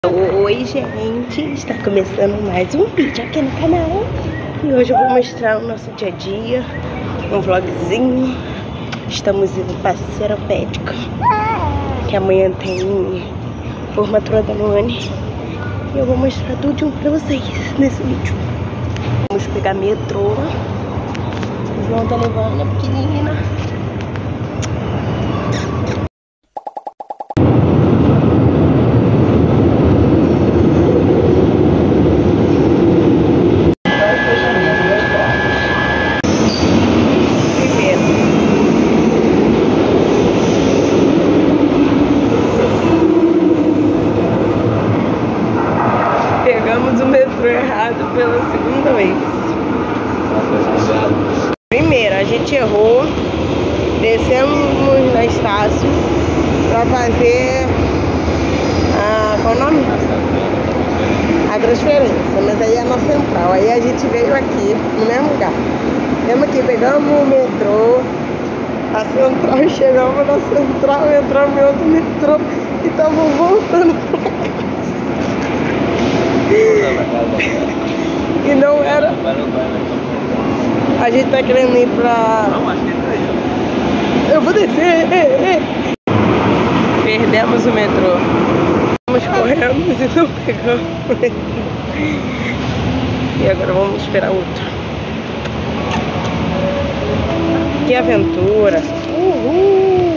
Oi gente, está começando mais um vídeo aqui no canal. E hoje eu vou mostrar o nosso dia a dia, um vlogzinho. Estamos indo para Seropédica, que amanhã tem formatura da Luane. E eu vou mostrar tudo pra vocês nesse vídeo. Vamos pegar metrô. O João tá levando a pequenina. Pegamos o metrô errado pela segunda vez. Primeiro, a gente errou. Descemos na Estácio pra fazer qual o nome? A transferência, mas aí é na Central. Aí a gente veio aqui, no mesmo lugar. Viemos aqui, pegamos o metrô, a Central, chegamos na Central, entramos em outro metrô e estamos voltando pra casa. E não era. A gente tá querendo ir pra. Eu vou descer. Perdemos o metrô. Vamos correndo e não pegamos o metrô. E agora vamos esperar outro. Que aventura! Uhul!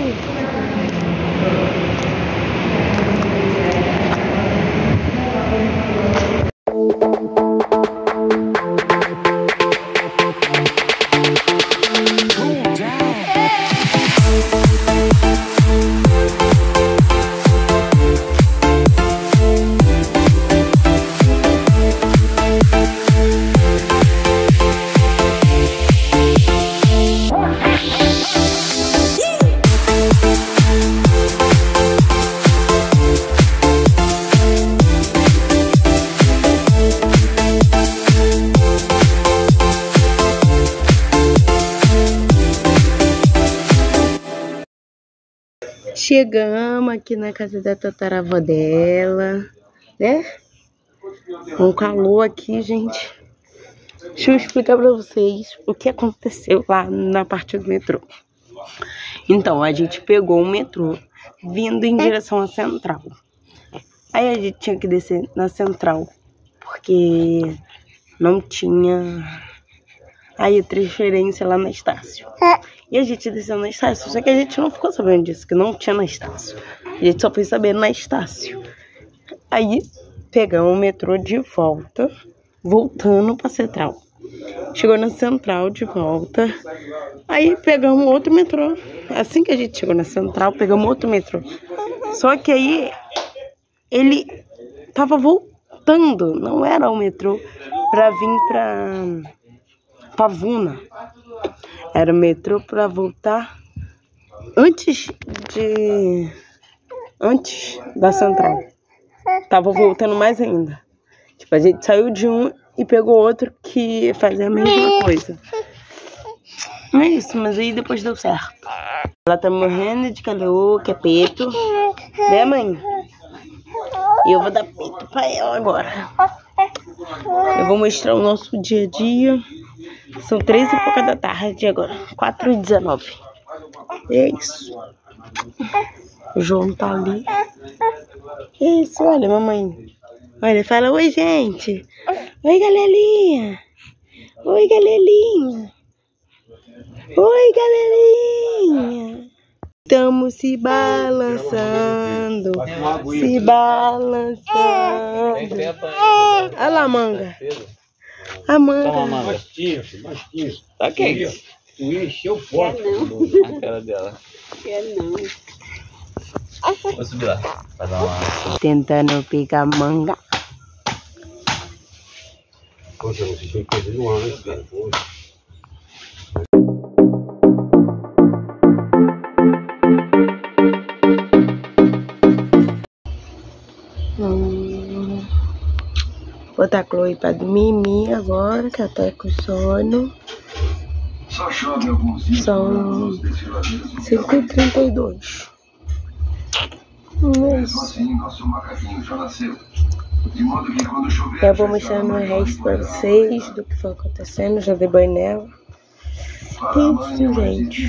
Chegamos aqui na casa da tataravó dela, né? Um calor aqui, gente. Deixa eu explicar pra vocês o que aconteceu lá na parte do metrô. Então, a gente pegou o metrô vindo em direção à Central. Aí a gente tinha que descer na Central, porque não tinha aí a transferência lá na Estácio. E a gente desceu na Estácio, só que a gente não ficou sabendo disso, que não tinha na Estácio. A gente só foi saber na Estácio. Aí pegamos o metrô de volta, voltando pra Central. Chegou na Central de volta. Aí pegamos outro metrô. Assim que a gente chegou na Central, pegamos outro metrô. Só que aí ele tava voltando, não era o metrô pra vir pra Pavuna. Era o metrô pra voltar antes da Central. Tava voltando mais ainda. Tipo, a gente saiu de um e pegou outro que fazia a mesma coisa. Não é isso, mas aí depois deu certo. Ela tá morrendo de calor, que é peito. Né, mãe? E eu vou dar peito pra ela agora. Eu vou mostrar o nosso dia a dia. São 3 e pouca da tarde agora, 4h19. É isso. O João tá ali. É isso, olha, mamãe. Olha, fala, oi, gente. Oi, galelinha. Oi, galelinha. Oi, galelinha. Estamos se balançando. Se balançando. Olha lá a manga. A manga. Toma, manga. Mastinho. Tá ok. Tu encheu forte a cara dela. Quer não. Vou subir lá. Pra dar uma... Tentando pegar manga. Poxa, não sei coisa no ar, né, cara? Botar a Chloe pra dormir agora, que ela tá com sono. São 5h32. Mesmo assim, nosso macaquinho já nasceu. Eu vou mostrando o resto pra vocês do que foi acontecendo. Já dei banho nela. Isso, gente.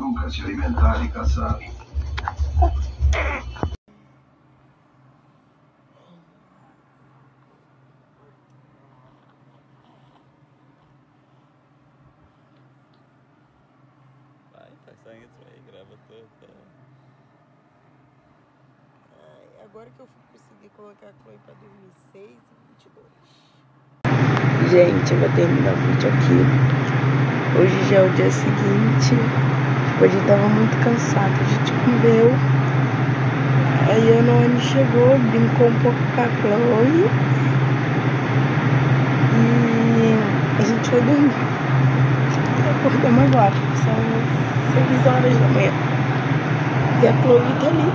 Faz só isso aí, grava tudo. Agora que eu consegui colocar a Chloe pra dormir 6h22. Gente, eu vou terminar o vídeo aqui. Hoje já é o dia seguinte. Hoje eu tava muito cansada. A gente comeu. Aí a Noane chegou, brincou um pouco com a Chloe. E a gente foi dormir. Acordamos agora. São 6 horas da manhã. E a Chloe tá ali.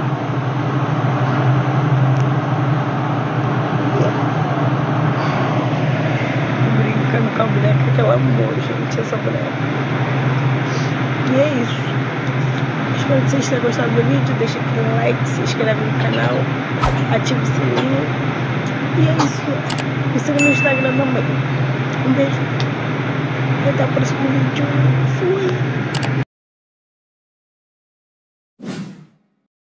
Brincando com a boneca que ela amou, gente, essa boneca. E é isso. Espero que vocês tenham gostado do vídeo. Deixa aqui um like, se inscreve no canal, ativa o sininho. E é isso. Me siga no Instagram também. Um beijo. E até o próximo vídeo. Fui!